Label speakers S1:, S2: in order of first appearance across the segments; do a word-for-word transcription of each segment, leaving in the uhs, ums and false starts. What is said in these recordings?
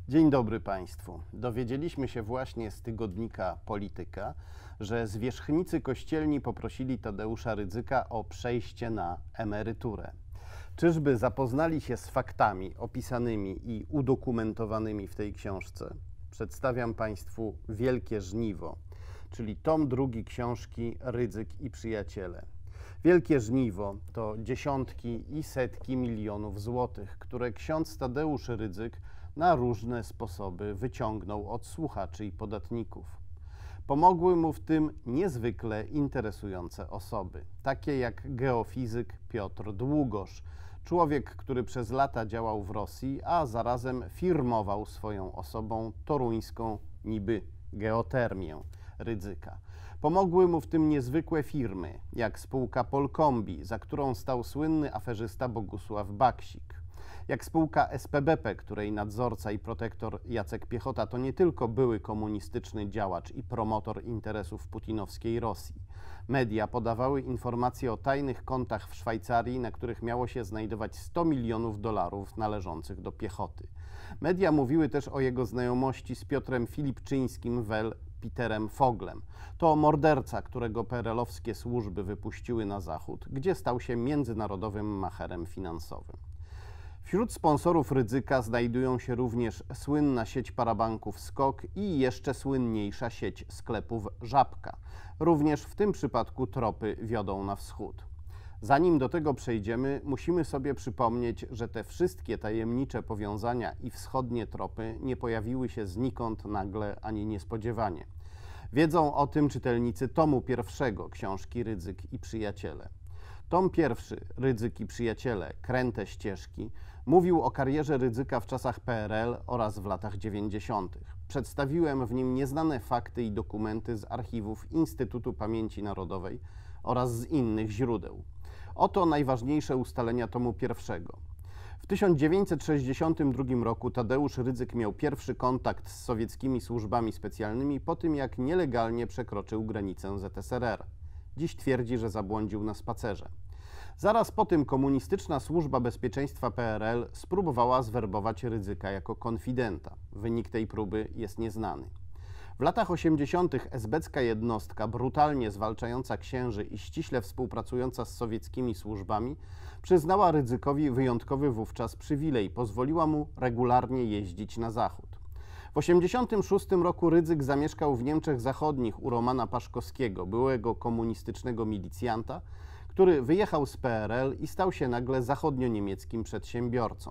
S1: Dzień dobry Państwu. Dowiedzieliśmy się właśnie z tygodnika Polityka, że zwierzchnicy kościelni poprosili Tadeusza Rydzyka o przejście na emeryturę. Czyżby zapoznali się z faktami opisanymi i udokumentowanymi w tej książce? Przedstawiam Państwu Wielkie Żniwo, czyli tom drugi książki Rydzyk i przyjaciele. Wielkie Żniwo to dziesiątki i setki milionów złotych, które ksiądz Tadeusz Rydzyk na różne sposoby wyciągnął od słuchaczy i podatników. Pomogły mu w tym niezwykle interesujące osoby, takie jak geofizyk Piotr Długosz, człowiek, który przez lata działał w Rosji, a zarazem firmował swoją osobą toruńską niby geotermię Rydzyka. Pomogły mu w tym niezwykłe firmy, jak spółka Polkombi, za którą stał słynny aferzysta Bogusław Baksik, jak spółka S P B P, której nadzorca i protektor Jacek Piechota to nie tylko były komunistyczny działacz i promotor interesów putinowskiej Rosji. Media podawały informacje o tajnych kontach w Szwajcarii, na których miało się znajdować sto milionów dolarów należących do Piechoty. Media mówiły też o jego znajomości z Piotrem Filipczyńskim wel Peterem Foglem. To morderca, którego peerelowskie służby wypuściły na zachód, gdzie stał się międzynarodowym macherem finansowym. Wśród sponsorów Rydzyka znajdują się również słynna sieć parabanków Skok i jeszcze słynniejsza sieć sklepów Żabka. Również w tym przypadku tropy wiodą na wschód. Zanim do tego przejdziemy, musimy sobie przypomnieć, że te wszystkie tajemnicze powiązania i wschodnie tropy nie pojawiły się znikąd nagle ani niespodziewanie. Wiedzą o tym czytelnicy tomu pierwszego książki Rydzyk i przyjaciele. Tom pierwszy, Rydzyk i przyjaciele, kręte ścieżki, mówił o karierze Rydzyka w czasach P R L oraz w latach dziewięćdziesiątych. Przedstawiłem w nim nieznane fakty i dokumenty z archiwów Instytutu Pamięci Narodowej oraz z innych źródeł. Oto najważniejsze ustalenia tomu pierwszego. W tysiąc dziewięćset sześćdziesiątym drugim roku Tadeusz Rydzyk miał pierwszy kontakt z sowieckimi służbami specjalnymi po tym, jak nielegalnie przekroczył granicę Z S R R. Dziś twierdzi, że zabłądził na spacerze. Zaraz po tym komunistyczna służba bezpieczeństwa P R L spróbowała zwerbować Rydzyka jako konfidenta. Wynik tej próby jest nieznany. W latach osiemdziesiątych esbecka jednostka, brutalnie zwalczająca księży i ściśle współpracująca z sowieckimi służbami, przyznała Rydzykowi wyjątkowy wówczas przywilej, pozwoliła mu regularnie jeździć na zachód. W tysiąc dziewięćset osiemdziesiątym szóstym roku Rydzyk zamieszkał w Niemczech Zachodnich u Romana Paszkowskiego, byłego komunistycznego milicjanta, który wyjechał z P R L i stał się nagle zachodnio-niemieckim przedsiębiorcą.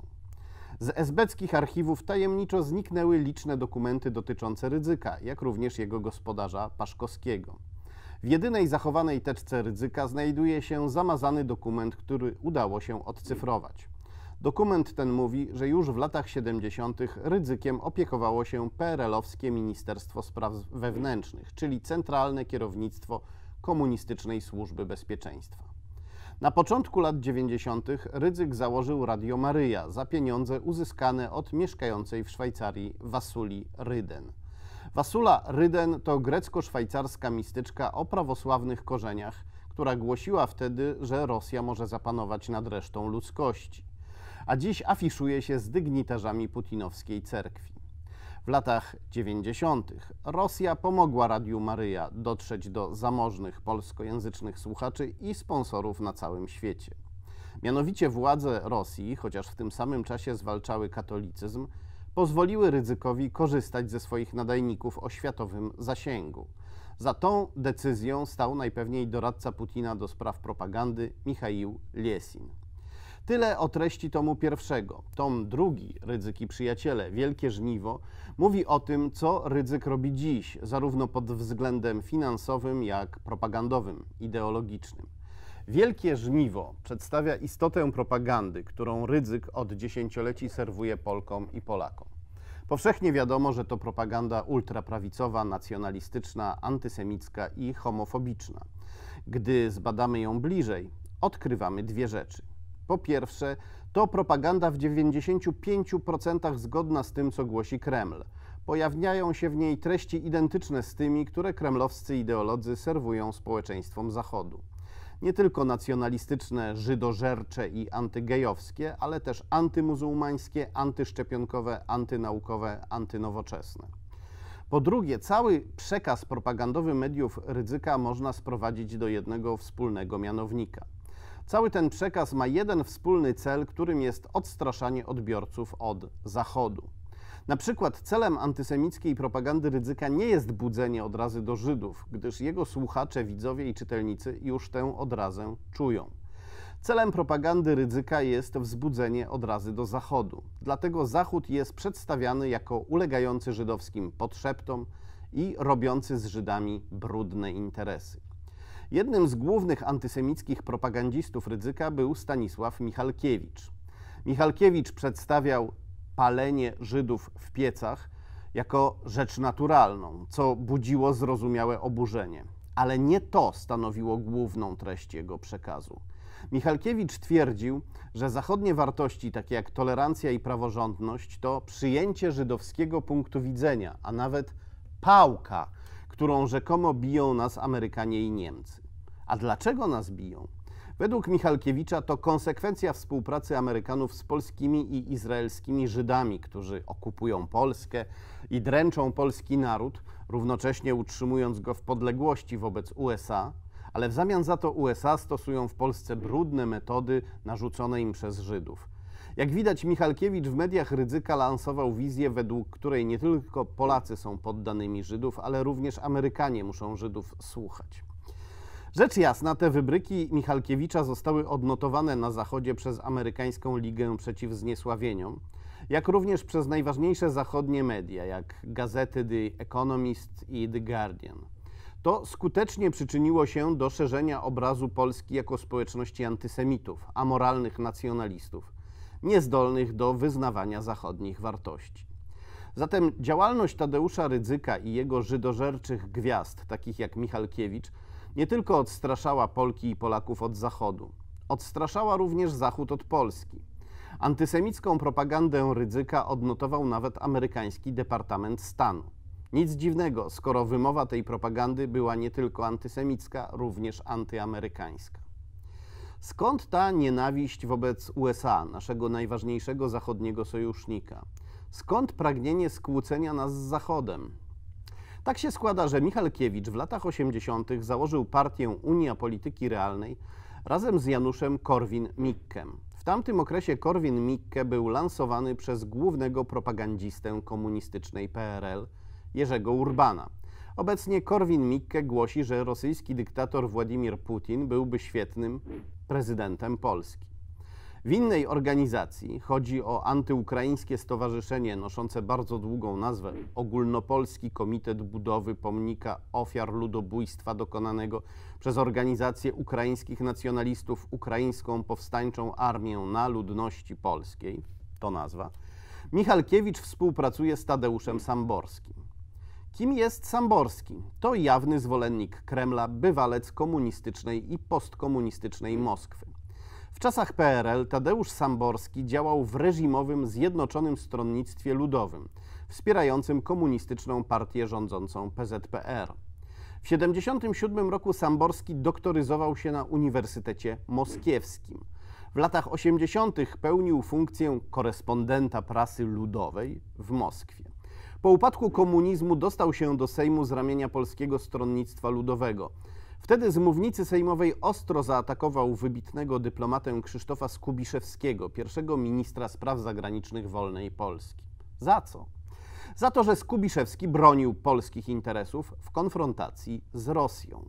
S1: Z esbeckich archiwów tajemniczo zniknęły liczne dokumenty dotyczące Rydzyka, jak również jego gospodarza Paszkowskiego. W jedynej zachowanej teczce Rydzyka znajduje się zamazany dokument, który udało się odcyfrować. Dokument ten mówi, że już w latach siedemdziesiątych Rydzykiem opiekowało się P R L-owskie Ministerstwo Spraw Wewnętrznych, czyli Centralne Kierownictwo Komunistycznej Służby Bezpieczeństwa. Na początku lat dziewięćdziesiątych Rydzyk założył Radio Maryja za pieniądze uzyskane od mieszkającej w Szwajcarii Wasuli Ryden. Wasula Ryden to grecko-szwajcarska mistyczka o prawosławnych korzeniach, która głosiła wtedy, że Rosja może zapanować nad resztą ludzkości, a dziś afiszuje się z dygnitarzami putinowskiej cerkwi. W latach dziewięćdziesiątych Rosja pomogła Radiu Maryja dotrzeć do zamożnych polskojęzycznych słuchaczy i sponsorów na całym świecie. Mianowicie władze Rosji, chociaż w tym samym czasie zwalczały katolicyzm, pozwoliły Rydzykowi korzystać ze swoich nadajników o światowym zasięgu. Za tą decyzją stał najpewniej doradca Putina do spraw propagandy Michaił Liesin. Tyle o treści tomu pierwszego. Tom drugi, Rydzyk i przyjaciele, Wielkie Żniwo, mówi o tym, co Rydzyk robi dziś, zarówno pod względem finansowym, jak propagandowym, ideologicznym. Wielkie Żniwo przedstawia istotę propagandy, którą Rydzyk od dziesięcioleci serwuje Polkom i Polakom. Powszechnie wiadomo, że to propaganda ultraprawicowa, nacjonalistyczna, antysemicka i homofobiczna. Gdy zbadamy ją bliżej, odkrywamy dwie rzeczy. Po pierwsze, to propaganda w dziewięćdziesięciu pięciu procentach zgodna z tym, co głosi Kreml. Pojawiają się w niej treści identyczne z tymi, które kremlowscy ideolodzy serwują społeczeństwom Zachodu. Nie tylko nacjonalistyczne, żydożercze i antygejowskie, ale też antymuzułmańskie, antyszczepionkowe, antynaukowe, antynowoczesne. Po drugie, cały przekaz propagandowy mediów Rydzyka można sprowadzić do jednego wspólnego mianownika. Cały ten przekaz ma jeden wspólny cel, którym jest odstraszanie odbiorców od Zachodu. Na przykład celem antysemickiej propagandy Rydzyka nie jest budzenie odrazy do Żydów, gdyż jego słuchacze, widzowie i czytelnicy już tę odrazę czują. Celem propagandy Rydzyka jest wzbudzenie odrazy do Zachodu. Dlatego Zachód jest przedstawiany jako ulegający żydowskim podszeptom i robiący z Żydami brudne interesy. Jednym z głównych antysemickich propagandzistów Rydzyka był Stanisław Michalkiewicz. Michalkiewicz przedstawiał palenie Żydów w piecach jako rzecz naturalną, co budziło zrozumiałe oburzenie. Ale nie to stanowiło główną treść jego przekazu. Michalkiewicz twierdził, że zachodnie wartości, takie jak tolerancja i praworządność, to przyjęcie żydowskiego punktu widzenia, a nawet pałka, którą rzekomo biją nas Amerykanie i Niemcy. A dlaczego nas biją? Według Michalkiewicza to konsekwencja współpracy Amerykanów z polskimi i izraelskimi Żydami, którzy okupują Polskę i dręczą polski naród, równocześnie utrzymując go w podległości wobec U S A, ale w zamian za to U S A stosują w Polsce brudne metody narzucone im przez Żydów. Jak widać, Michalkiewicz w mediach Rydzyka lansował wizję, według której nie tylko Polacy są poddanymi Żydów, ale również Amerykanie muszą Żydów słuchać. Rzecz jasna, te wybryki Michalkiewicza zostały odnotowane na Zachodzie przez amerykańską Ligę Przeciw Zniesławieniom, jak również przez najważniejsze zachodnie media, jak gazety The Economist i The Guardian. To skutecznie przyczyniło się do szerzenia obrazu Polski jako społeczności antysemitów, amoralnych nacjonalistów, niezdolnych do wyznawania zachodnich wartości. Zatem działalność Tadeusza Rydzyka i jego żydożerczych gwiazd, takich jak Michalkiewicz, nie tylko odstraszała Polki i Polaków od Zachodu, odstraszała również Zachód od Polski. Antysemicką propagandę Rydzyka odnotował nawet amerykański Departament Stanu. Nic dziwnego, skoro wymowa tej propagandy była nie tylko antysemicka, również antyamerykańska. Skąd ta nienawiść wobec U S A, naszego najważniejszego zachodniego sojusznika? Skąd pragnienie skłócenia nas z Zachodem? Tak się składa, że Michalkiewicz w latach osiemdziesiątych założył partię Unia Polityki Realnej razem z Januszem Korwin-Mikkem. W tamtym okresie Korwin-Mikke był lansowany przez głównego propagandzistę komunistycznej P R L, Jerzego Urbana. Obecnie Korwin-Mikke głosi, że rosyjski dyktator Władimir Putin byłby świetnym prezydentem Polski. W innej organizacji, chodzi o antyukraińskie stowarzyszenie noszące bardzo długą nazwę Ogólnopolski Komitet Budowy Pomnika Ofiar Ludobójstwa dokonanego przez organizację ukraińskich nacjonalistów Ukraińską Powstańczą Armię na Ludności Polskiej, to nazwa, Michalkiewicz współpracuje z Tadeuszem Samborskim. Kim jest Samborski? To jawny zwolennik Kremla, bywalec komunistycznej i postkomunistycznej Moskwy. W czasach P R L Tadeusz Samborski działał w reżimowym Zjednoczonym Stronnictwie Ludowym, wspierającym komunistyczną partię rządzącą P Z P R. W tysiąc dziewięćset siedemdziesiątym siódmym roku Samborski doktoryzował się na Uniwersytecie Moskiewskim. W latach osiemdziesiątych pełnił funkcję korespondenta prasy ludowej w Moskwie. Po upadku komunizmu dostał się do Sejmu z ramienia Polskiego Stronnictwa Ludowego. Wtedy z mównicy sejmowej ostro zaatakował wybitnego dyplomatę Krzysztofa Skubiszewskiego, pierwszego ministra spraw zagranicznych wolnej Polski. Za co? Za to, że Skubiszewski bronił polskich interesów w konfrontacji z Rosją.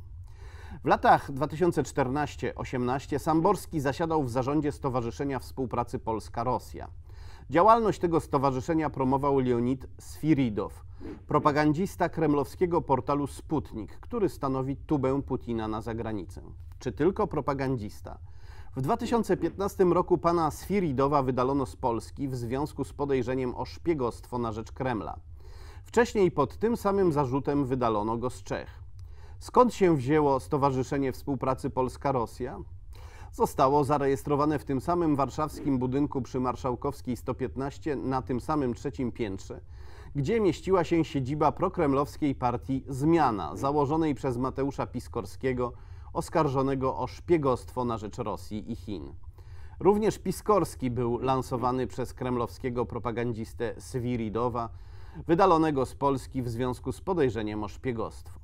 S1: W latach dwa tysiące czternastym do osiemnastego Samborski zasiadał w zarządzie Stowarzyszenia Współpracy Polska-Rosja. Działalność tego stowarzyszenia promował Leonid Sfiridow, propagandzista kremlowskiego portalu Sputnik, który stanowi tubę Putina na zagranicę. Czy tylko propagandzista? W dwa tysiące piętnastym roku pana Sfiridowa wydalono z Polski w związku z podejrzeniem o szpiegostwo na rzecz Kremla. Wcześniej pod tym samym zarzutem wydalono go z Czech. Skąd się wzięło Stowarzyszenie Współpracy Polska-Rosja? Zostało zarejestrowane w tym samym warszawskim budynku przy Marszałkowskiej sto piętnaście na tym samym trzecim piętrze, gdzie mieściła się siedziba prokremlowskiej partii Zmiana, założonej przez Mateusza Piskorskiego oskarżonego o szpiegostwo na rzecz Rosji i Chin. Również Piskorski był lansowany przez kremlowskiego propagandzistę Swiridowa, wydalonego z Polski w związku z podejrzeniem o szpiegostwo.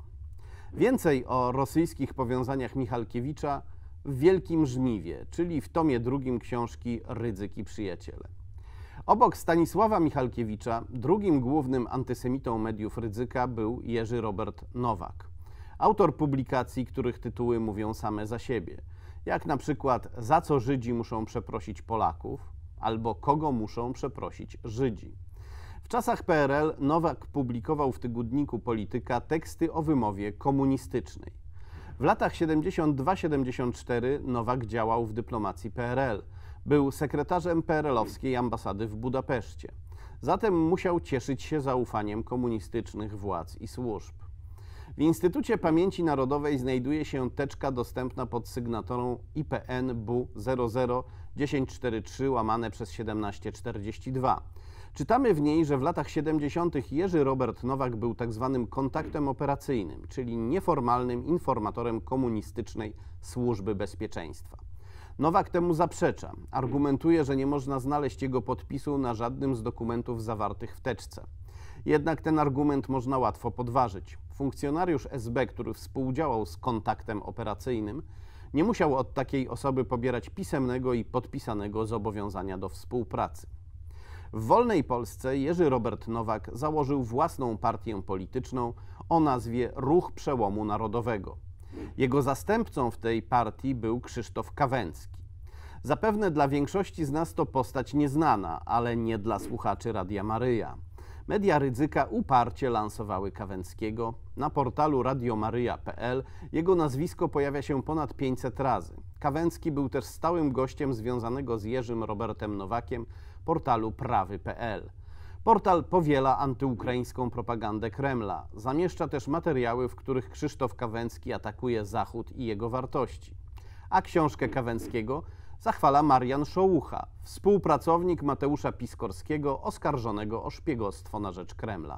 S1: Więcej o rosyjskich powiązaniach Michalkiewicza w Wielkim Żniwie, czyli w tomie drugim książki Rydzyk i przyjaciele. Obok Stanisława Michalkiewicza drugim głównym antysemitą mediów Rydzyka był Jerzy Robert Nowak, autor publikacji, których tytuły mówią same za siebie, jak na przykład Za co Żydzi muszą przeprosić Polaków albo Kogo muszą przeprosić Żydzi. W czasach P R L Nowak publikował w tygodniku Polityka teksty o wymowie komunistycznej. W latach siedemdziesiąt dwa siedemdziesiąt cztery Nowak działał w dyplomacji P R L. Był sekretarzem P R L-owskiej ambasady w Budapeszcie. Zatem musiał cieszyć się zaufaniem komunistycznych władz i służb. W Instytucie Pamięci Narodowej znajduje się teczka dostępna pod sygnaturą I P N B U zero zero tysiąc czterysta czterdzieści trzy łamane przez siedemnaście czterdzieści dwa. Czytamy w niej, że w latach siedemdziesiątych Jerzy Robert Nowak był tzw. kontaktem operacyjnym, czyli nieformalnym informatorem komunistycznej służby bezpieczeństwa. Nowak temu zaprzecza. Argumentuje, że nie można znaleźć jego podpisu na żadnym z dokumentów zawartych w teczce. Jednak ten argument można łatwo podważyć. Funkcjonariusz S B, który współdziałał z kontaktem operacyjnym, nie musiał od takiej osoby pobierać pisemnego i podpisanego zobowiązania do współpracy. W wolnej Polsce Jerzy Robert Nowak założył własną partię polityczną o nazwie Ruch Przełomu Narodowego. Jego zastępcą w tej partii był Krzysztof Kawęcki. Zapewne dla większości z nas to postać nieznana, ale nie dla słuchaczy Radia Maryja. Media Rydzyka uparcie lansowały Kawęckiego. Na portalu radio maryja kropka p l jego nazwisko pojawia się ponad pięćset razy. Kawęcki był też stałym gościem związanego z Jerzym Robertem Nowakiem portalu prawy kropka p l. Portal powiela antyukraińską propagandę Kremla. Zamieszcza też materiały, w których Krzysztof Kawęcki atakuje Zachód i jego wartości. A książkę Kawęckiego zachwala Marian Szołucha, współpracownik Mateusza Piskorskiego oskarżonego o szpiegostwo na rzecz Kremla.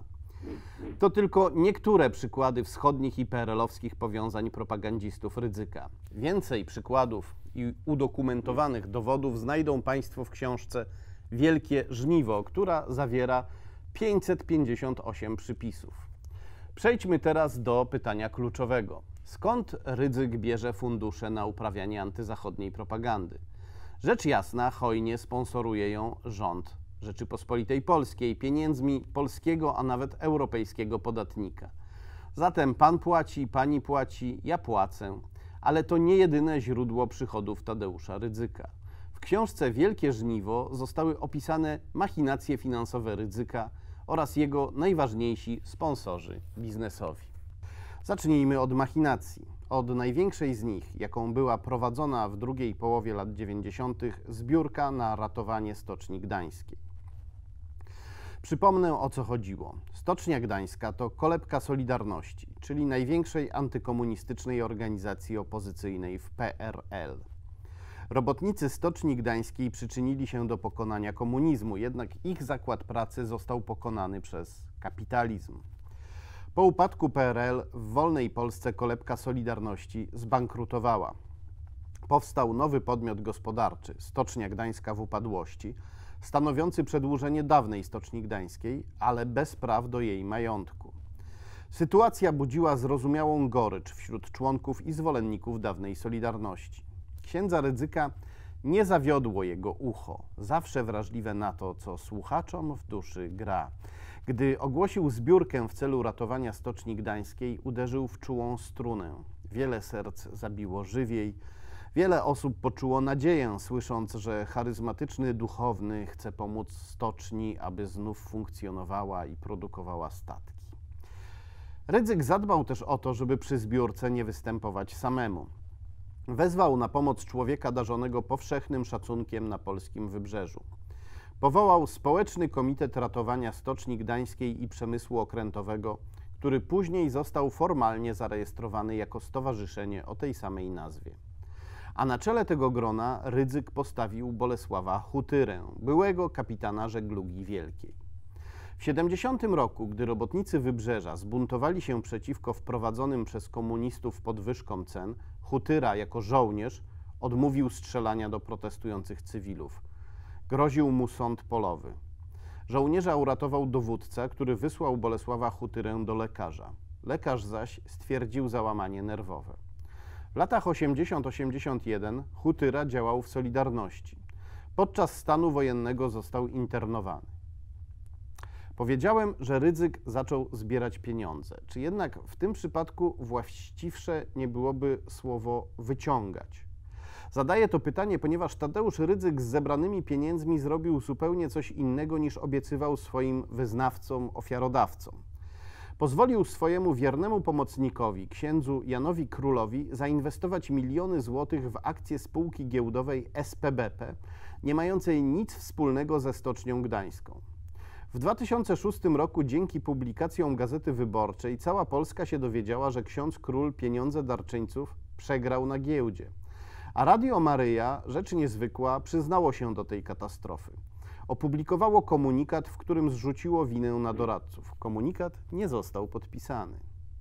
S1: To tylko niektóre przykłady wschodnich i P R L-owskich powiązań propagandzistów Rydzyka. Więcej przykładów i udokumentowanych dowodów znajdą Państwo w książce Wielkie Żniwo, która zawiera pięćset pięćdziesiąt osiem przypisów. Przejdźmy teraz do pytania kluczowego. Skąd Rydzyk bierze fundusze na uprawianie antyzachodniej propagandy? Rzecz jasna, hojnie sponsoruje ją rząd Rzeczypospolitej Polskiej pieniędzmi polskiego, a nawet europejskiego podatnika. Zatem pan płaci, pani płaci, ja płacę, ale to nie jedyne źródło przychodów Tadeusza Rydzyka. W książce Wielkie Żniwo zostały opisane machinacje finansowe Rydzyka oraz jego najważniejsi sponsorzy biznesowi. Zacznijmy od machinacji. Od największej z nich, jaką była prowadzona w drugiej połowie lat dziewięćdziesiątych zbiórka na ratowanie Stoczni Gdańskiej. Przypomnę, o co chodziło. Stocznia Gdańska to kolebka Solidarności, czyli największej antykomunistycznej organizacji opozycyjnej w P R L. Robotnicy Stoczni Gdańskiej przyczynili się do pokonania komunizmu, jednak ich zakład pracy został pokonany przez kapitalizm. Po upadku P R L w wolnej Polsce kolebka Solidarności zbankrutowała. Powstał nowy podmiot gospodarczy, Stocznia Gdańska w upadłości, stanowiący przedłużenie dawnej Stoczni Gdańskiej, ale bez praw do jej majątku. Sytuacja budziła zrozumiałą gorycz wśród członków i zwolenników dawnej Solidarności. Księdza Rydzyka nie zawiodło jego ucho, zawsze wrażliwe na to, co słuchaczom w duszy gra. Gdy ogłosił zbiórkę w celu ratowania Stoczni Gdańskiej, uderzył w czułą strunę. Wiele serc zabiło żywiej, wiele osób poczuło nadzieję, słysząc, że charyzmatyczny duchowny chce pomóc stoczni, aby znów funkcjonowała i produkowała statki. Rydzyk zadbał też o to, żeby przy zbiórce nie występować samemu. Wezwał na pomoc człowieka darzonego powszechnym szacunkiem na polskim wybrzeżu. Powołał Społeczny Komitet Ratowania Stoczni Gdańskiej i Przemysłu Okrętowego, który później został formalnie zarejestrowany jako stowarzyszenie o tej samej nazwie. A na czele tego grona Rydzyk postawił Bolesława Hutyrę, byłego kapitana żeglugi wielkiej. W siedemdziesiątym roku, gdy robotnicy Wybrzeża zbuntowali się przeciwko wprowadzonym przez komunistów podwyżkom cen, Hutyra jako żołnierz odmówił strzelania do protestujących cywilów. Groził mu sąd polowy. Żołnierza uratował dowódca, który wysłał Bolesława Hutyrę do lekarza. Lekarz zaś stwierdził załamanie nerwowe. W latach osiemdziesiątym do osiemdziesiątego pierwszego Hutyra działał w Solidarności. Podczas stanu wojennego został internowany. Powiedziałem, że Rydzyk zaczął zbierać pieniądze. Czy jednak w tym przypadku właściwsze nie byłoby słowo wyciągać? Zadaję to pytanie, ponieważ Tadeusz Rydzyk z zebranymi pieniędzmi zrobił zupełnie coś innego, niż obiecywał swoim wyznawcom, ofiarodawcom. Pozwolił swojemu wiernemu pomocnikowi, księdzu Janowi Królowi, zainwestować miliony złotych w akcje spółki giełdowej S P B P, nie mającej nic wspólnego ze Stocznią Gdańską. W dwa tysiące szóstym roku dzięki publikacjom Gazety Wyborczej cała Polska się dowiedziała, że ksiądz Król pieniądze darczyńców przegrał na giełdzie. A Radio Maryja, rzecz niezwykła, przyznało się do tej katastrofy. Opublikowało komunikat, w którym zrzuciło winę na doradców. Komunikat nie został podpisany.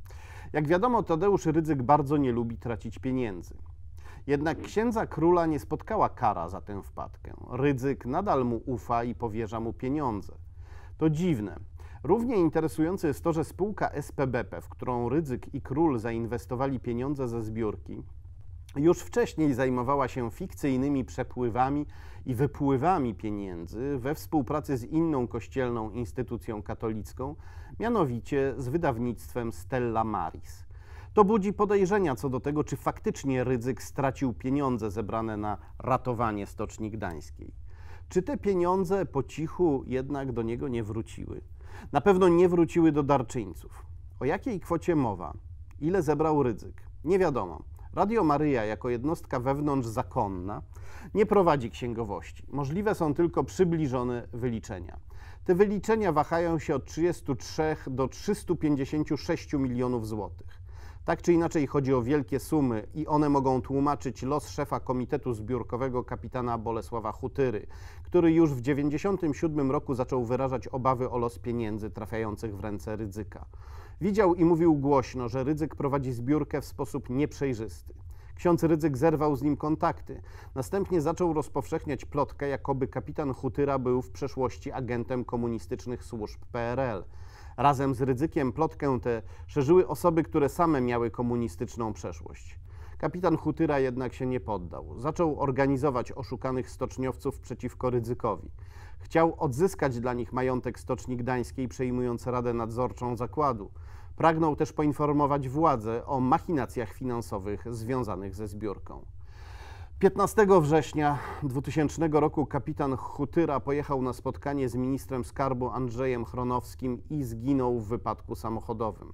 S1: Jak wiadomo, Tadeusz Rydzyk bardzo nie lubi tracić pieniędzy. Jednak księdza Króla nie spotkała kara za tę wpadkę. Rydzyk nadal mu ufa i powierza mu pieniądze. To dziwne. Równie interesujące jest to, że spółka S P B P, w którą Rydzyk i Król zainwestowali pieniądze ze zbiórki, już wcześniej zajmowała się fikcyjnymi przepływami i wypływami pieniędzy we współpracy z inną kościelną instytucją katolicką, mianowicie z wydawnictwem Stella Maris. To budzi podejrzenia co do tego, czy faktycznie Rydzyk stracił pieniądze zebrane na ratowanie Stoczni Gdańskiej. Czy te pieniądze po cichu jednak do niego nie wróciły? Na pewno nie wróciły do darczyńców. O jakiej kwocie mowa? Ile zebrał Rydzyk? Nie wiadomo. Radio Maryja jako jednostka wewnątrzzakonna nie prowadzi księgowości. Możliwe są tylko przybliżone wyliczenia. Te wyliczenia wahają się od trzydziestu trzech do trzystu pięćdziesięciu sześciu milionów złotych. Tak czy inaczej chodzi o wielkie sumy i one mogą tłumaczyć los szefa Komitetu Zbiórkowego kapitana Bolesława Hutyry, który już w tysiąc dziewięćset dziewięćdziesiątym siódmym roku zaczął wyrażać obawy o los pieniędzy trafiających w ręce Rydzyka. Widział i mówił głośno, że Rydzyk prowadzi zbiórkę w sposób nieprzejrzysty. Ksiądz Rydzyk zerwał z nim kontakty. Następnie zaczął rozpowszechniać plotkę, jakoby kapitan Hutyra był w przeszłości agentem komunistycznych służb P R L. Razem z Rydzykiem plotkę tę szerzyły osoby, które same miały komunistyczną przeszłość. Kapitan Hutyra jednak się nie poddał. Zaczął organizować oszukanych stoczniowców przeciwko Rydzykowi. Chciał odzyskać dla nich majątek Stoczni Gdańskiej, przejmując radę nadzorczą zakładu. Pragnął też poinformować władzę o machinacjach finansowych związanych ze zbiórką. piętnastego września dwutysięcznego roku kapitan Hutyra pojechał na spotkanie z ministrem skarbu Andrzejem Chronowskim i zginął w wypadku samochodowym.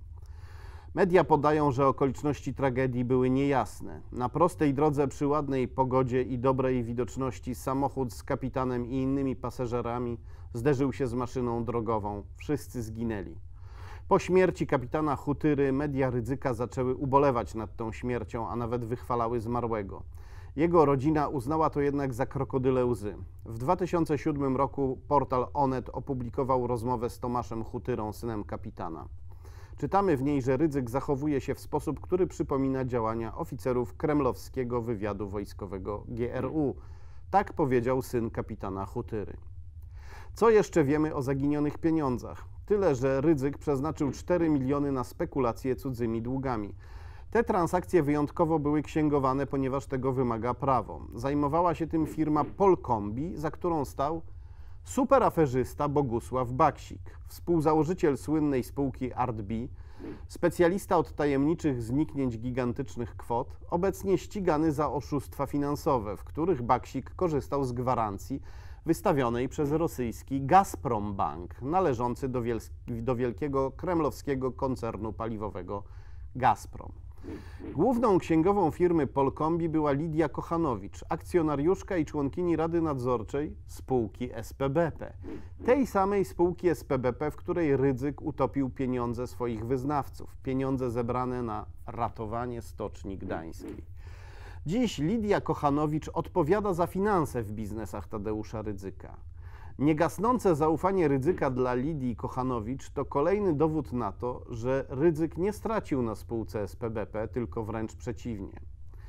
S1: Media podają, że okoliczności tragedii były niejasne. Na prostej drodze przy ładnej pogodzie i dobrej widoczności samochód z kapitanem i innymi pasażerami zderzył się z maszyną drogową. Wszyscy zginęli. Po śmierci kapitana Hutyry media Rydzyka zaczęły ubolewać nad tą śmiercią, a nawet wychwalały zmarłego. Jego rodzina uznała to jednak za krokodyle łzy. W dwa tysiące siódmym roku portal Onet opublikował rozmowę z Tomaszem Hutyrą, synem kapitana. Czytamy w niej, że Rydzyk zachowuje się w sposób, który przypomina działania oficerów kremlowskiego wywiadu wojskowego G R U. Tak powiedział syn kapitana Hutyry. Co jeszcze wiemy o zaginionych pieniądzach? Tyle, że Rydzyk przeznaczył cztery miliony na spekulacje cudzymi długami. Te transakcje wyjątkowo były księgowane, ponieważ tego wymaga prawo. Zajmowała się tym firma Polkombi, za którą stał superaferzysta Bogusław Baksik, współzałożyciel słynnej spółki ArtB, specjalista od tajemniczych zniknięć gigantycznych kwot, obecnie ścigany za oszustwa finansowe, w których Baksik korzystał z gwarancji wystawionej przez rosyjski Gazprombank, należący do, wiel do wielkiego kremlowskiego koncernu paliwowego Gazprom. Główną księgową firmy Polkombi była Lidia Kochanowicz, akcjonariuszka i członkini Rady Nadzorczej spółki S P B P. Tej samej spółki S P B P, w której Rydzyk utopił pieniądze swoich wyznawców, pieniądze zebrane na ratowanie Stoczni Gdańskiej. Dziś Lidia Kochanowicz odpowiada za finanse w biznesach Tadeusza Rydzyka. Niegasnące zaufanie Rydzyka dla Lidii Kochanowicz to kolejny dowód na to, że Rydzyk nie stracił na spółce S P B P, tylko wręcz przeciwnie.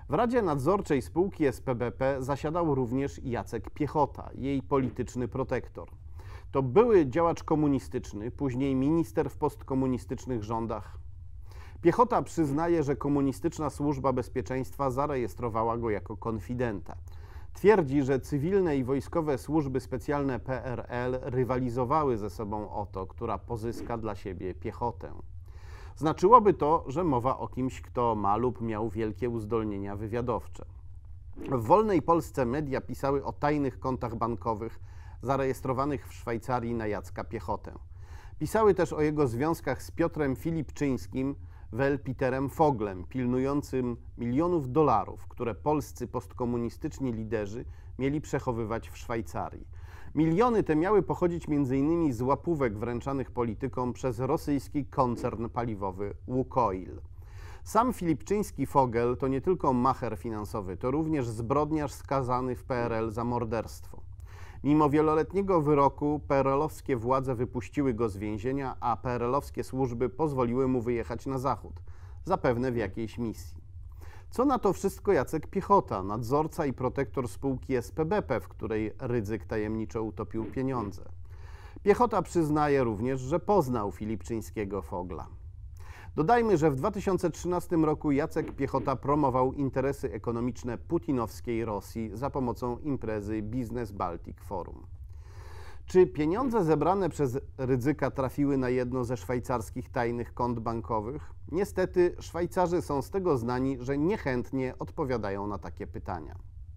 S1: W Radzie Nadzorczej spółki S P B P zasiadał również Jacek Piechota, jej polityczny protektor. To były działacz komunistyczny, później minister w postkomunistycznych rządach. Piechota przyznaje, że komunistyczna służba bezpieczeństwa zarejestrowała go jako konfidenta. Twierdzi, że cywilne i wojskowe służby specjalne P R L rywalizowały ze sobą o to, która pozyska dla siebie Piechotę. Znaczyłoby to, że mowa o kimś, kto ma lub miał wielkie uzdolnienia wywiadowcze. W wolnej Polsce media pisały o tajnych kontach bankowych zarejestrowanych w Szwajcarii na Jacka Piechotę. Pisały też o jego związkach z Piotrem Filipczyńskim, wel Peterem Foglem, pilnującym milionów dolarów, które polscy postkomunistyczni liderzy mieli przechowywać w Szwajcarii. Miliony te miały pochodzić między innymi z łapówek wręczanych politykom przez rosyjski koncern paliwowy Łukoil. Sam Filipczyński Fogel to nie tylko macher finansowy, to również zbrodniarz skazany w P R L za morderstwo. Mimo wieloletniego wyroku P R L-owskie władze wypuściły go z więzienia, a P R L-owskie służby pozwoliły mu wyjechać na zachód, zapewne w jakiejś misji. Co na to wszystko Jacek Piechota, nadzorca i protektor spółki S P B P, w której Rydzyk tajemniczo utopił pieniądze? Piechota przyznaje również, że poznał Filipczyńskiego Fogla. Dodajmy, że w dwa tysiące trzynastym roku Jacek Piechota promował interesy ekonomiczne putinowskiej Rosji za pomocą imprezy Business Baltic Forum. Czy pieniądze zebrane przez Rydzyka trafiły na jedno ze szwajcarskich tajnych kont bankowych? Niestety Szwajcarzy są z tego znani, że niechętnie odpowiadają na takie pytania.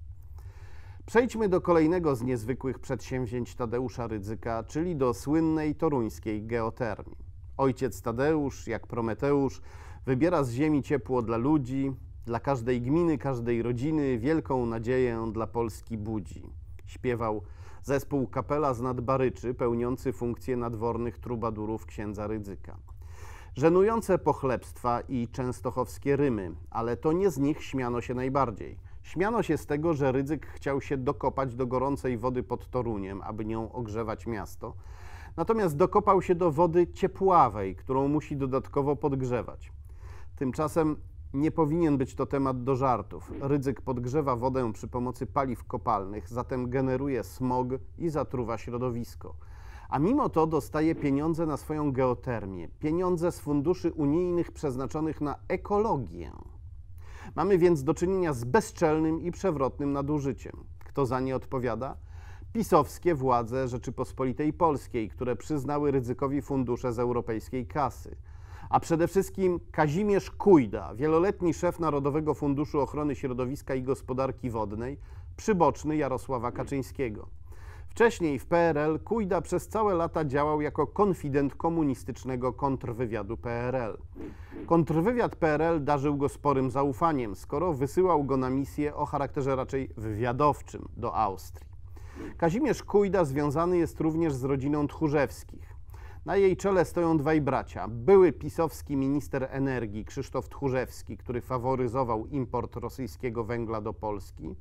S1: Przejdźmy do kolejnego z niezwykłych przedsięwzięć Tadeusza Rydzyka, czyli do słynnej toruńskiej geotermii. Ojciec Tadeusz, jak Prometeusz, wybiera z ziemi ciepło dla ludzi, dla każdej gminy, każdej rodziny, wielką nadzieję dla Polski budzi. Śpiewał zespół Kapela z Nadbaryczy, pełniący funkcję nadwornych trubadurów księdza Rydzyka. Żenujące pochlebstwa i częstochowskie rymy, ale to nie z nich śmiano się najbardziej. Śmiano się z tego, że Rydzyk chciał się dokopać do gorącej wody pod Toruniem, aby nią ogrzewać miasto, natomiast dokopał się do wody ciepławej, którą musi dodatkowo podgrzewać. Tymczasem nie powinien być to temat do żartów. Rydzyk podgrzewa wodę przy pomocy paliw kopalnych, zatem generuje smog i zatruwa środowisko. A mimo to dostaje pieniądze na swoją geotermię, pieniądze z funduszy unijnych przeznaczonych na ekologię. Mamy więc do czynienia z bezczelnym i przewrotnym nadużyciem. Kto za nie odpowiada? Pisowskie władze Rzeczypospolitej Polskiej, które przyznały Rydzykowi fundusze z europejskiej kasy. A przede wszystkim Kazimierz Kujda, wieloletni szef Narodowego Funduszu Ochrony Środowiska i Gospodarki Wodnej, przyboczny Jarosława Kaczyńskiego. Wcześniej w P R L Kujda przez całe lata działał jako konfident komunistycznego kontrwywiadu P R L. Kontrwywiad P R L darzył go sporym zaufaniem, skoro wysyłał go na misję o charakterze raczej wywiadowczym do Austrii. Kazimierz Kujda związany jest również z rodziną Tchórzewskich. Na jej czele stoją dwaj bracia. Były pisowski minister energii Krzysztof Tchórzewski, który faworyzował import rosyjskiego węgla do Polski,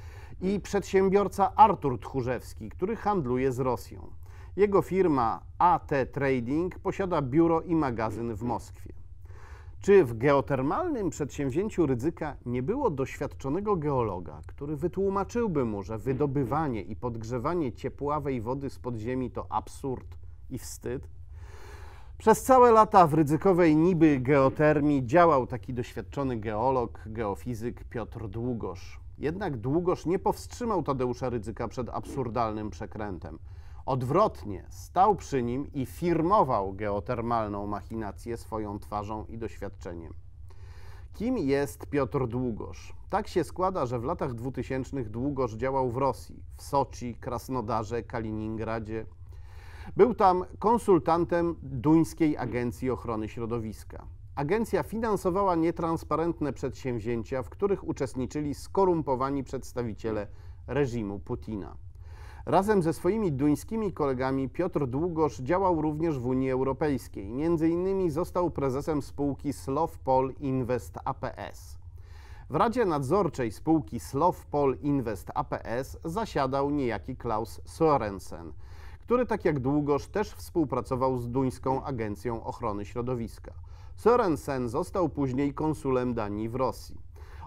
S1: i przedsiębiorca Artur Tchórzewski, który handluje z Rosją. Jego firma A T Trading posiada biuro i magazyn w Moskwie. Czy w geotermalnym przedsięwzięciu Rydzyka nie było doświadczonego geologa, który wytłumaczyłby mu, że wydobywanie i podgrzewanie ciepławej wody z podziemi to absurd i wstyd? Przez całe lata w rydzykowej niby geotermii działał taki doświadczony geolog, geofizyk Piotr Długosz. Jednak Długosz nie powstrzymał Tadeusza Rydzyka przed absurdalnym przekrętem. Odwrotnie, stał przy nim i firmował geotermalną machinację swoją twarzą i doświadczeniem. Kim jest Piotr Długosz? Tak się składa, że w latach dwutysięcznych Długosz działał w Rosji, w Soczi, Krasnodarze, Kaliningradzie. Był tam konsultantem duńskiej Agencji Ochrony Środowiska. Agencja finansowała nietransparentne przedsięwzięcia, w których uczestniczyli skorumpowani przedstawiciele reżimu Putina. Razem ze swoimi duńskimi kolegami Piotr Długosz działał również w Unii Europejskiej. Między innymi został prezesem spółki Slovpol Invest A P S. W Radzie Nadzorczej spółki Slovpol Invest A P S zasiadał niejaki Klaus Sørensen, który tak jak Długosz też współpracował z duńską Agencją Ochrony Środowiska. Sørensen został później konsulem Danii w Rosji.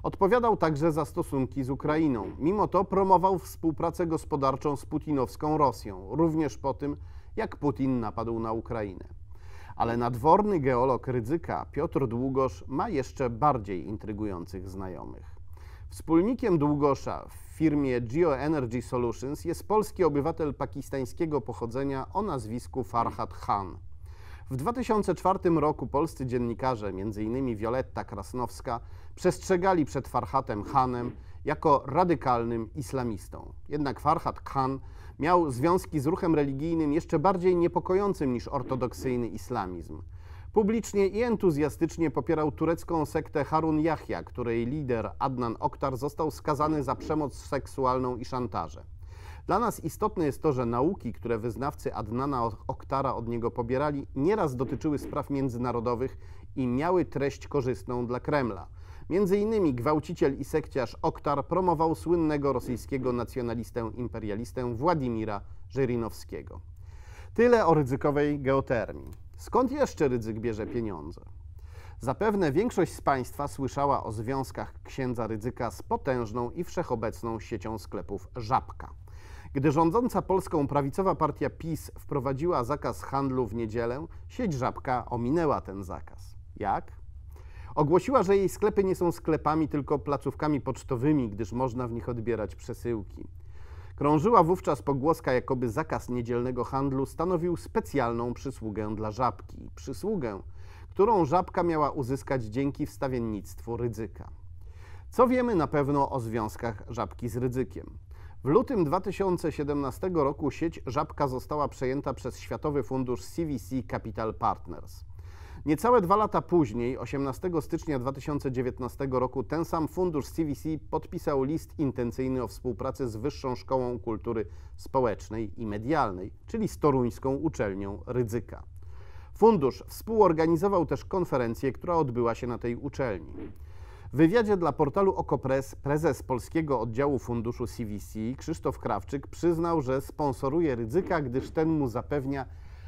S1: Odpowiadał także za stosunki z Ukrainą. Mimo to promował współpracę gospodarczą z putinowską Rosją, również po tym, jak Putin napadł na Ukrainę. Ale nadworny geolog Rydzyka Piotr Długosz ma jeszcze bardziej intrygujących znajomych. Wspólnikiem Długosza w firmie GeoEnergy Solutions jest polski obywatel pakistańskiego pochodzenia o nazwisku Farhad Khan. W dwa tysiące czwartym roku polscy dziennikarze, między innymi Wioletta Krasnowska, przestrzegali przed Farhadem Khanem jako radykalnym islamistą. Jednak Farhad Khan miał związki z ruchem religijnym jeszcze bardziej niepokojącym niż ortodoksyjny islamizm. Publicznie i entuzjastycznie popierał turecką sektę Harun Yahya, której lider Adnan Oktar został skazany za przemoc seksualną i szantaże. Dla nas istotne jest to, że nauki, które wyznawcy Adnana Oktara od niego pobierali, nieraz dotyczyły spraw międzynarodowych i miały treść korzystną dla Kremla. Między innymi gwałciciel i sekciarz Oktar promował słynnego rosyjskiego nacjonalistę imperialistę Władimira Żyrinowskiego. Tyle o ryzykowej geotermii. Skąd jeszcze Rydzyk bierze pieniądze? Zapewne większość z Państwa słyszała o związkach księdza Rydzyka z potężną i wszechobecną siecią sklepów Żabka. Gdy rządząca Polską prawicowa partia PiS wprowadziła zakaz handlu w niedzielę, sieć Żabka ominęła ten zakaz. Jak? Ogłosiła, że jej sklepy nie są sklepami, tylko placówkami pocztowymi, gdyż można w nich odbierać przesyłki. Krążyła wówczas pogłoska, jakoby zakaz niedzielnego handlu stanowił specjalną przysługę dla Żabki. Przysługę, którą Żabka miała uzyskać dzięki wstawiennictwu Rydzyka. Co wiemy na pewno o związkach Żabki z Rydzykiem? W lutym dwa tysiące siedemnastego roku sieć Żabka została przejęta przez Światowy Fundusz C V C Capital Partners. Niecałe dwa lata później, osiemnastego stycznia dwa tysiące dziewiętnastego roku, ten sam fundusz C V C podpisał list intencyjny o współpracy z Wyższą Szkołą Kultury Społecznej i Medialnej, czyli z toruńską uczelnią Rydzyka. Fundusz współorganizował też konferencję, która odbyła się na tej uczelni. W wywiadzie dla portalu Okopres prezes polskiego oddziału funduszu C V C Krzysztof Krawczyk przyznał, że sponsoruje Rydzyka, gdyż ten mu zapewnia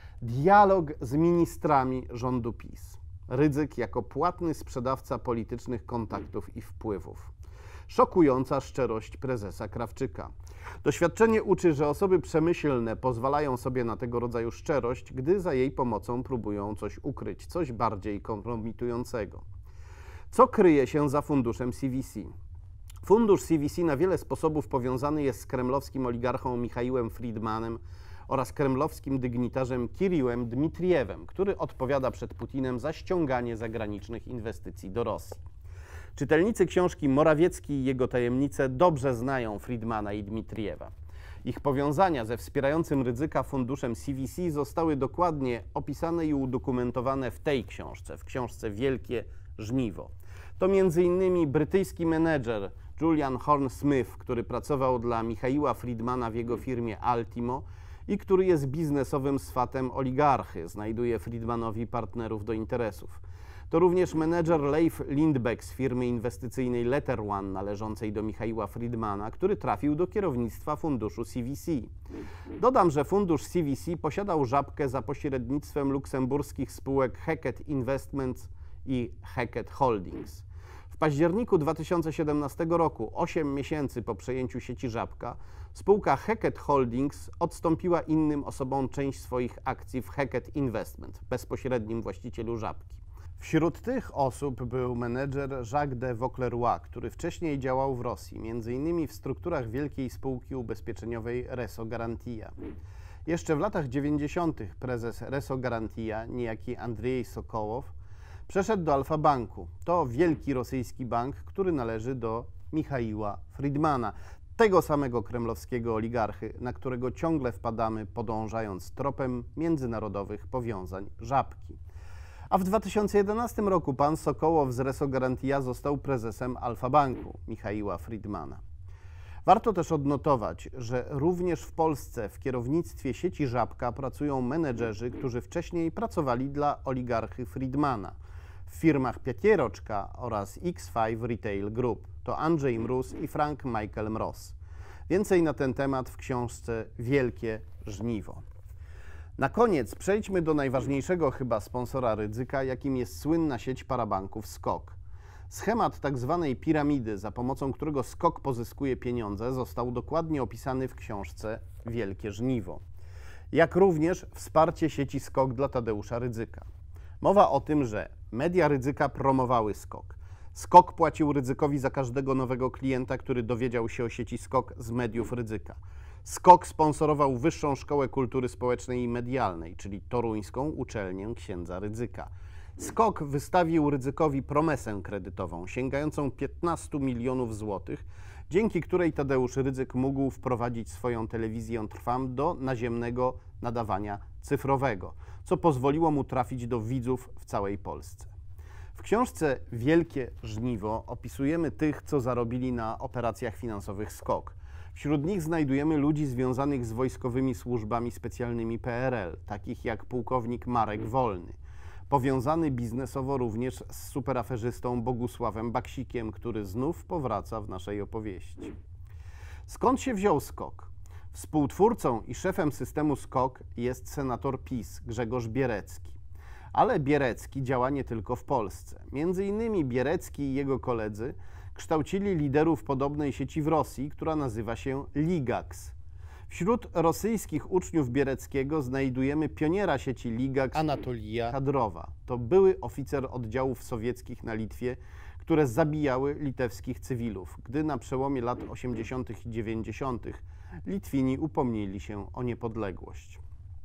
S1: dialog z ministrami rządu PiS. Rydzyk jako płatny sprzedawca politycznych kontaktów i wpływów. Szokująca szczerość prezesa Krawczyka. Doświadczenie uczy, że osoby przemyślne pozwalają sobie na tego rodzaju szczerość, gdy za jej pomocą próbują coś ukryć, coś bardziej kompromitującego. Co kryje się za funduszem C V C? Fundusz C V C na wiele sposobów powiązany jest z kremlowskim oligarchą Michaiłem Friedmanem oraz kremlowskim dygnitarzem Kiriłem Dmitriewem, który odpowiada przed Putinem za ściąganie zagranicznych inwestycji do Rosji. Czytelnicy książki Morawiecki i jego tajemnice dobrze znają Friedmana i Dmitriewa. Ich powiązania ze wspierającym Rydzyka funduszem C V C zostały dokładnie opisane i udokumentowane w tej książce, w książce Wielkie Żniwo. To między innymi brytyjski menedżer Julian Horne-Smith, który pracował dla Michaiła Friedmana w jego firmie Altimo i który jest biznesowym swatem oligarchy, znajduje Friedmanowi partnerów do interesów. To również menedżer Leif Lindbeck z firmy inwestycyjnej Letter One należącej do Michaiła Friedmana, który trafił do kierownictwa funduszu C V C. Dodam, że fundusz C V C posiadał Żabkę za pośrednictwem luksemburskich spółek Hackett Investments i Hackett Holdings. W październiku dwa tysiące siedemnastego roku, osiem miesięcy po przejęciu sieci Żabka, spółka Hackett Holdings odstąpiła innym osobom część swoich akcji w Hackett Investment, bezpośrednim właścicielu Żabki. Wśród tych osób był menedżer Jacques de Vaucleroy, który wcześniej działał w Rosji, między innymi w strukturach wielkiej spółki ubezpieczeniowej Reso Garantia. Jeszcze w latach dziewięćdziesiątych prezes Reso Garantia, niejaki Andrzej Sokołow, przeszedł do Alfa Banku. To wielki rosyjski bank, który należy do Michaiła Friedmana, tego samego kremlowskiego oligarchy, na którego ciągle wpadamy, podążając tropem międzynarodowych powiązań Żabki. A w dwa tysiące jedenastym roku pan Sokołow z Reso Garantia został prezesem Alfa Banku Michaiła Friedmana. Warto też odnotować, że również w Polsce w kierownictwie sieci Żabka pracują menedżerzy, którzy wcześniej pracowali dla oligarchy Friedmana w firmach Piatieroczka oraz X pięć Retail Group. To Andrzej Mróz i Frank Michael Mroz. Więcej na ten temat w książce Wielkie Żniwo. Na koniec przejdźmy do najważniejszego chyba sponsora Rydzyka, jakim jest słynna sieć parabanków SKOK. Schemat tak zwanej piramidy, za pomocą którego SKOK pozyskuje pieniądze, został dokładnie opisany w książce Wielkie Żniwo. Jak również wsparcie sieci SKOK dla Tadeusza Rydzyka. Mowa o tym, że media Rydzyka promowały SKOK. SKOK płacił Rydzykowi za każdego nowego klienta, który dowiedział się o sieci SKOK z mediów Rydzyka. SKOK sponsorował Wyższą Szkołę Kultury Społecznej i Medialnej, czyli toruńską uczelnię księdza Rydzyka. SKOK wystawił Rydzykowi promesę kredytową sięgającą piętnastu milionów złotych, dzięki której Tadeusz Rydzyk mógł wprowadzić swoją telewizję Trwam do naziemnego nadawania cyfrowego, co pozwoliło mu trafić do widzów w całej Polsce. W książce Wielkie Żniwo opisujemy tych, co zarobili na operacjach finansowych SKOK. Wśród nich znajdujemy ludzi związanych z wojskowymi służbami specjalnymi P R L, takich jak pułkownik Marek Wolny, powiązany biznesowo również z superaferzystą Bogusławem Baksikiem, który znów powraca w naszej opowieści. Skąd się wziął SKOK? Współtwórcą i szefem systemu SKOK jest senator PiS Grzegorz Bierecki. Ale Bierecki działa nie tylko w Polsce. Między innymi Bierecki i jego koledzy kształcili liderów podobnej sieci w Rosji, która nazywa się Ligax. Wśród rosyjskich uczniów Biereckiego znajdujemy pioniera sieci Ligax Anatolija Kadrowa. To były oficer oddziałów sowieckich na Litwie, które zabijały litewskich cywilów, gdy na przełomie lat osiemdziesiątych i dziewięćdziesiątych Litwini upomnieli się o niepodległość.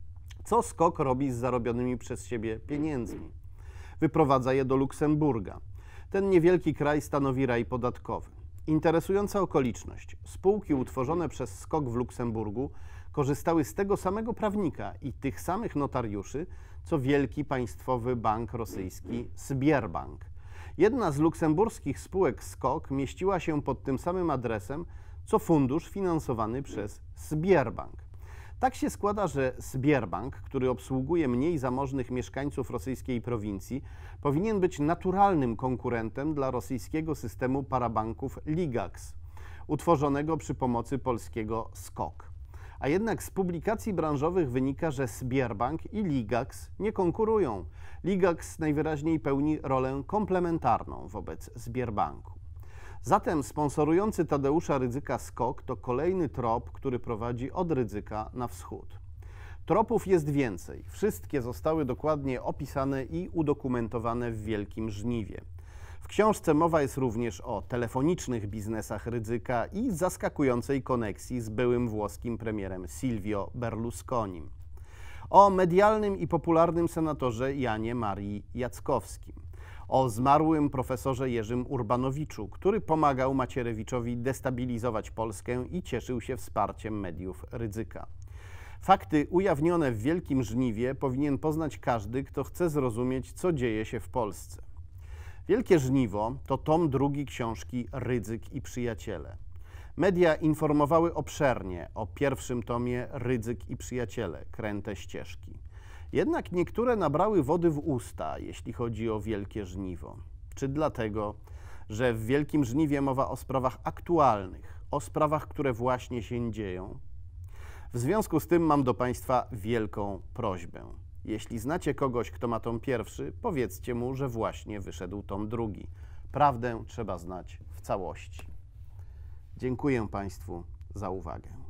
S1: Co SKOK robi z zarobionymi przez siebie pieniędzmi? Wyprowadza je do Luksemburga. Ten niewielki kraj stanowi raj podatkowy. Interesująca okoliczność. Spółki utworzone przez SKOK w Luksemburgu korzystały z tego samego prawnika i tych samych notariuszy, co wielki państwowy bank rosyjski Sberbank. Jedna z luksemburskich spółek SKOK mieściła się pod tym samym adresem, co fundusz finansowany przez Sberbank. Tak się składa, że Sberbank, który obsługuje mniej zamożnych mieszkańców rosyjskiej prowincji, powinien być naturalnym konkurentem dla rosyjskiego systemu parabanków Ligax, utworzonego przy pomocy polskiego SKOK. A jednak z publikacji branżowych wynika, że Sberbank i Ligax nie konkurują. Ligax najwyraźniej pełni rolę komplementarną wobec Sberbanku. Zatem sponsorujący Tadeusza Rydzyka SKOK to kolejny trop, który prowadzi od Rydzyka na wschód. Tropów jest więcej. Wszystkie zostały dokładnie opisane i udokumentowane w Wielkim Żniwie. W książce mowa jest również o telefonicznych biznesach Rydzyka i zaskakującej koneksji z byłym włoskim premierem Silvio Berlusconim. O medialnym i popularnym senatorze Janie Marii Jackowskim. O zmarłym profesorze Jerzym Urbanowiczu, który pomagał Macierewiczowi destabilizować Polskę i cieszył się wsparciem mediów Rydzyka. Fakty ujawnione w Wielkim Żniwie powinien poznać każdy, kto chce zrozumieć, co dzieje się w Polsce. Wielkie Żniwo to tom drugi książki Rydzyk i przyjaciele. Media informowały obszernie o pierwszym tomie Rydzyk i przyjaciele, kręte ścieżki. Jednak niektóre nabrały wody w usta, jeśli chodzi o Wielkie Żniwo. Czy dlatego, że w Wielkim Żniwie mowa o sprawach aktualnych, o sprawach, które właśnie się dzieją? W związku z tym mam do Państwa wielką prośbę. Jeśli znacie kogoś, kto ma tom pierwszy, powiedzcie mu, że właśnie wyszedł tom drugi. Prawdę trzeba znać w całości. Dziękuję Państwu za uwagę.